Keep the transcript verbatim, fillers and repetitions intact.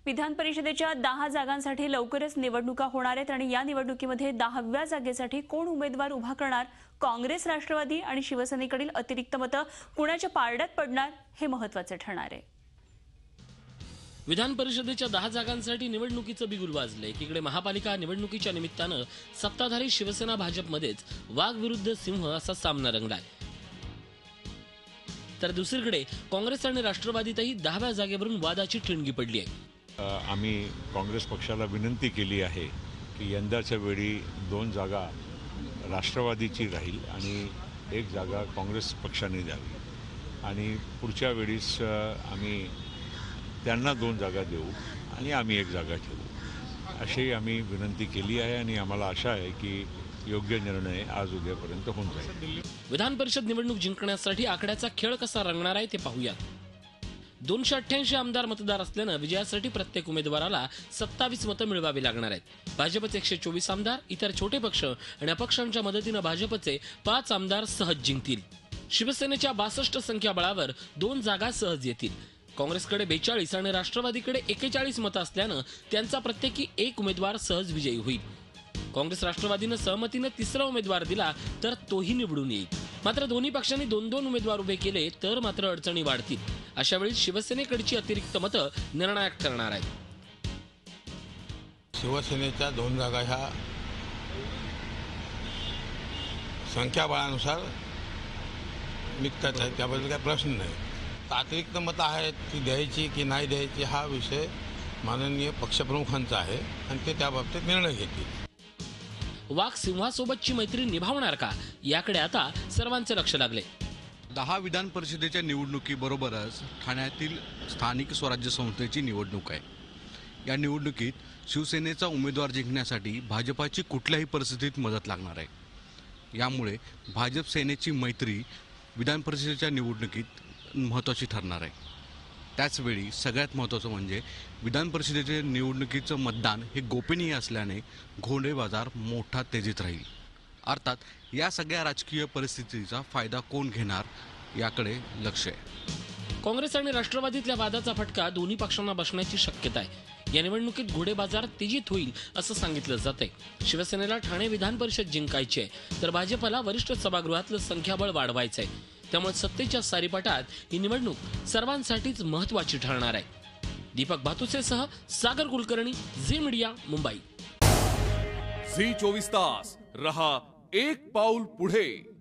विधान परिषदेच्या दहा जागांसाठी लवकरच निवडणुका होणार आहेत आणि या निवडणुकीमध्ये दहाव्या जागेसाठी कोण उमेदवार उभा करणार, काँग्रेस, राष्ट्रवादी आणि शिवसेनेकडील अतिरिक्त मतं कुणाच्या पारड्यात पडणार हे महत्त्वाचे ठरणार आहे। विधान परिषदेच्या दहा जागांसाठी निवडणुकीचं बिगुल वाजले। एकीकडे महापालिका निवडणुकीच्या निमित्तानं सत्ताधारी शिवसेना भाजपमध्येच वाघ विरुद्ध सिंह असा सामना रंगलाय, तर दुसरीकडे काँग्रेस आणि राष्ट्रवादीतही दहाव्या जागेवरून वादाची ठिणगी पडली आहे। आम्ही काँग्रेस पक्षाला विनंती केली आहे की यंदाच्या वेळी दोन जागा राष्ट्रवादीची राहील आणि एक जागा काँग्रेस पक्षाने द्यावी आणि पुढच्या वेळीस आम्ही त्यांना दोन जागा देऊ आणि आम्ही एक जागा ठेवू अशी आम्ही विनंती केली आहे आणि आम्हाला आशा आहे की योग्य निर्णय आज उद्यापर्यंत होऊन जाईल। विधान परिषद निवडणूक जिंकण्यासाठी आकड्याचा खेळ कसा रंगणार आहे ते पाहूयात। दोनशे अठ्ठ्याऐंशी आमदार मतदार असल्यानं विजयासाठी प्रत्येक उमेदवाराला सत्तावीस मतं मिळवावी लागणार आहेत। भाजपचे एकशे चोवीस आमदार, इतर छोटे पक्ष आणि अपक्षांच्या मदतीनं भाजपचे पाच आमदार सहज जिंकतील। शिवसेनेच्या बासष्ट संख्याबळावर दोन जागा सहज येतील। काँग्रेसकडे बेचाळीस आणि राष्ट्रवादीकडे एक्केचाळीस मतं असल्यानं त्यांचा प्रत्येकी एक उमेदवार सहज विजयी होईल। काँग्रेस राष्ट्रवादीनं सहमतीनं तिसरा उमेदवार दिला तर तोही निवडून येईल। मात्र दोन्ही पक्षांनी दोन दोन उमेदवार उभे केले तर मात्र अडचणी वाढतील। अशा वेळी शिवसेनेकडची अतिरिक्त मतं निर्णायक ठरणार आहेत। शिवसेनेच्या दोन जागा ह्या संख्याबळानुसार निघतात आहेत, त्याबद्दल काही प्रश्न नाही। अतिरिक्त मतं आहेत ती द्यायची की नाही द्यायची हा विषय माननीय पक्षप्रमुखांचा आहे आणि ते त्याबाबतीत निर्णय घेतील। वाघ सिंहासोबतची मैत्री निभावणार का याकडे आता सर्वांचे लक्ष लागले। दहा विधान परिषदेच्या निवडणुकीबरोबरच ठाण्यातील स्थानिक स्वराज्य संस्थेची निवडणूक आहे। या निवडणुकीत शिवसेनेचा उमेदवार जिंकण्यासाठी भाजपाची कुठल्याही परिस्थितीत मदत लागणार आहे। यामुळे भाजप सेनेची मैत्री विधान परिषदेच्या निवडणुकीत महत्त्वाची ठरणार आहे। त्याचवेळी सगळ्यात महत्त्वाचं म्हणजे विधान परिषदेच्या निवडणुकीचं मतदान हे गोपनीय असल्याने घोडे बाजार मोठा तेजीत राहील। अर्थात या सगळ्या राजकीय परिस्थितीचा फायदा कोण घेणार याकडे लक्ष आहे। काँग्रेस आणि राष्ट्रवादीतल्या वादाचा फटका दोन्ही पक्षांना बसण्याची शक्यता आहे। या निवडणुकीत घोडे बाजार तेजीत होईल असं सांगितलं जातंय। शिवसेनेला ठाणे विधान परिषद जिंकायची आहे तर भाजपला वरिष्ठ सभागृहातलं संख्याबळ वाढवायचं आहे। त्यामुळे सत्तेच्या सारीपाटात ही निवडणूक सर्वांसाठीच महत्त्वाची ठरणार आहे। दीपक भातुसेसह Sagar Kulkarni, Zee media, Mumbai. Zee चोवीस तास रहा एक पाऊल पुढे।